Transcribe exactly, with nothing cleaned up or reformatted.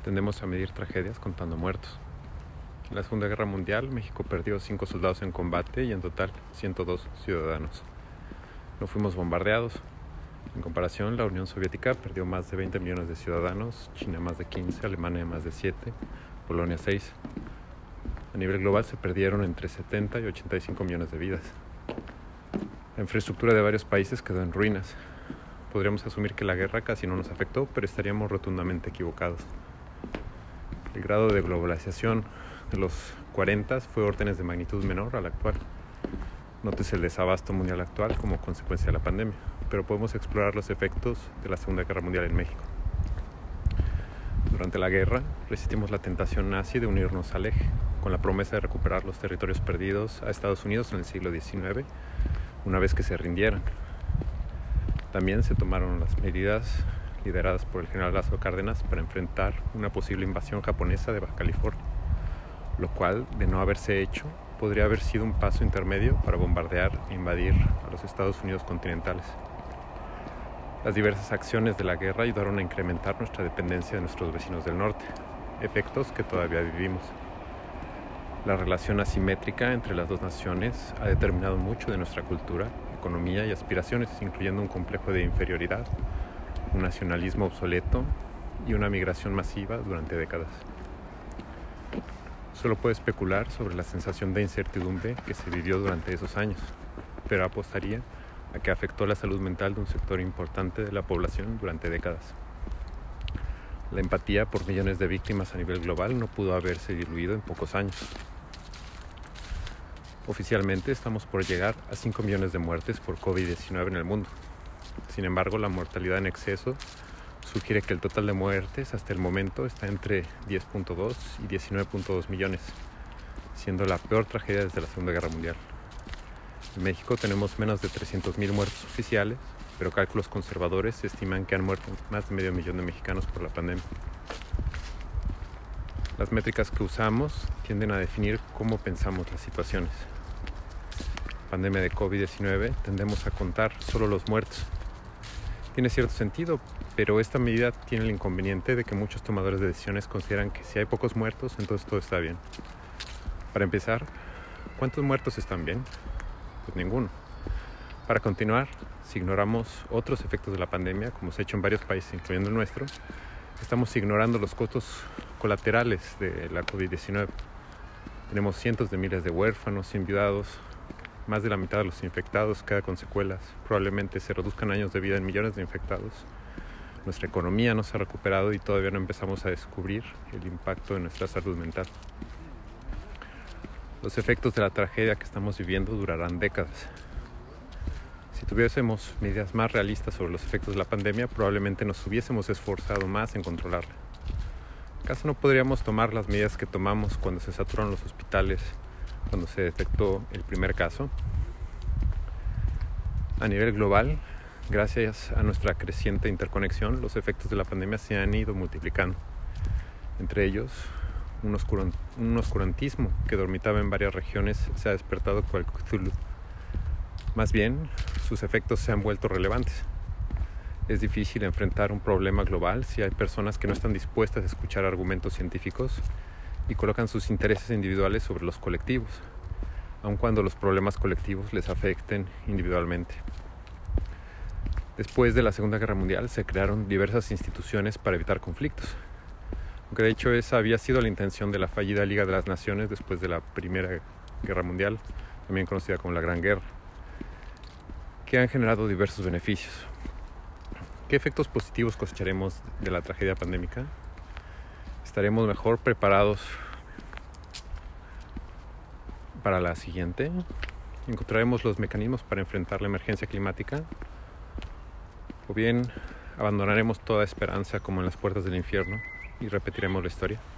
Tendemos a medir tragedias contando muertos. En la Segunda Guerra Mundial, México perdió cinco soldados en combate y en total ciento dos ciudadanos. No fuimos bombardeados. En comparación, la Unión Soviética perdió más de veinte millones de ciudadanos, China más de quince, Alemania más de siete, Polonia seis. A nivel global se perdieron entre setenta y ochenta y cinco millones de vidas. La infraestructura de varios países quedó en ruinas. Podríamos asumir que la guerra casi no nos afectó, pero estaríamos rotundamente equivocados. El grado de globalización de los cuarenta fue órdenes de magnitud menor al actual. Nótese el desabasto mundial actual como consecuencia de la pandemia, pero podemos explorar los efectos de la Segunda Guerra Mundial en México. Durante la guerra, resistimos la tentación nazi de unirnos al eje, con la promesa de recuperar los territorios perdidos a Estados Unidos en el siglo diecinueve, una vez que se rindieran. También se tomaron las medidas lideradas por el general Lázaro Cárdenas para enfrentar una posible invasión japonesa de Baja California, lo cual, de no haberse hecho, podría haber sido un paso intermedio para bombardear e invadir a los Estados Unidos continentales. Las diversas acciones de la guerra ayudaron a incrementar nuestra dependencia de nuestros vecinos del norte, efectos que todavía vivimos. La relación asimétrica entre las dos naciones ha determinado mucho de nuestra cultura, economía y aspiraciones, incluyendo un complejo de inferioridad, un nacionalismo obsoleto y una migración masiva durante décadas. Solo puedo especular sobre la sensación de incertidumbre que se vivió durante esos años, pero apostaría a que afectó la salud mental de un sector importante de la población durante décadas. La empatía por millones de víctimas a nivel global no pudo haberse diluido en pocos años. Oficialmente estamos por llegar a cinco millones de muertes por COVID diecinueve en el mundo. Sin embargo, la mortalidad en exceso sugiere que el total de muertes hasta el momento está entre diez punto dos y diecinueve punto dos millones, siendo la peor tragedia desde la Segunda Guerra Mundial. En México tenemos menos de trescientos mil muertos oficiales, pero cálculos conservadores estiman que han muerto más de medio millón de mexicanos por la pandemia. Las métricas que usamos tienden a definir cómo pensamos las situaciones. Pandemia de COVID diecinueve, tendemos a contar solo los muertos. Tiene cierto sentido, pero esta medida tiene el inconveniente de que muchos tomadores de decisiones consideran que si hay pocos muertos, entonces todo está bien. Para empezar, ¿cuántos muertos están bien? Pues ninguno. Para continuar, si ignoramos otros efectos de la pandemia, como se ha hecho en varios países, incluyendo el nuestro, estamos ignorando los costos colaterales de la COVID diecinueve. Tenemos cientos de miles de huérfanos, enviudados, más de la mitad de los infectados queda con secuelas. Probablemente se reduzcan años de vida en millones de infectados. Nuestra economía no se ha recuperado y todavía no empezamos a descubrir el impacto de nuestra salud mental. Los efectos de la tragedia que estamos viviendo durarán décadas. Si tuviésemos medidas más realistas sobre los efectos de la pandemia, probablemente nos hubiésemos esforzado más en controlarla. ¿Acaso no podríamos tomar las medidas que tomamos cuando se saturaron los hospitales, cuando se detectó el primer caso? A nivel global, gracias a nuestra creciente interconexión, los efectos de la pandemia se han ido multiplicando. Entre ellos, un, oscuran- un oscurantismo que dormitaba en varias regiones se ha despertado cual Cthulhu. Más bien, sus efectos se han vuelto relevantes. Es difícil enfrentar un problema global si hay personas que no están dispuestas a escuchar argumentos científicos y colocan sus intereses individuales sobre los colectivos, aun cuando los problemas colectivos les afecten individualmente. Después de la Segunda Guerra Mundial se crearon diversas instituciones para evitar conflictos, aunque de hecho esa había sido la intención de la fallida Liga de las Naciones después de la Primera Guerra Mundial, también conocida como la Gran Guerra, que han generado diversos beneficios. ¿Qué efectos positivos cosecharemos de la tragedia pandémica? ¿Estaremos mejor preparados para la siguiente? ¿Encontraremos los mecanismos para enfrentar la emergencia climática? ¿O bien abandonaremos toda esperanza como en las puertas del infierno y repetiremos la historia?